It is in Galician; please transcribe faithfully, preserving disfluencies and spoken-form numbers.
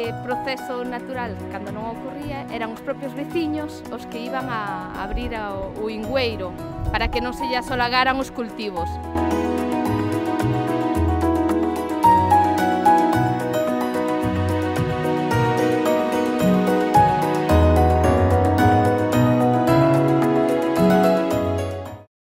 ese proceso natural, cando non ocorría, eran os propios veciños os que iban a abrir o ingüeiro para que non se lle asolagaran os cultivos.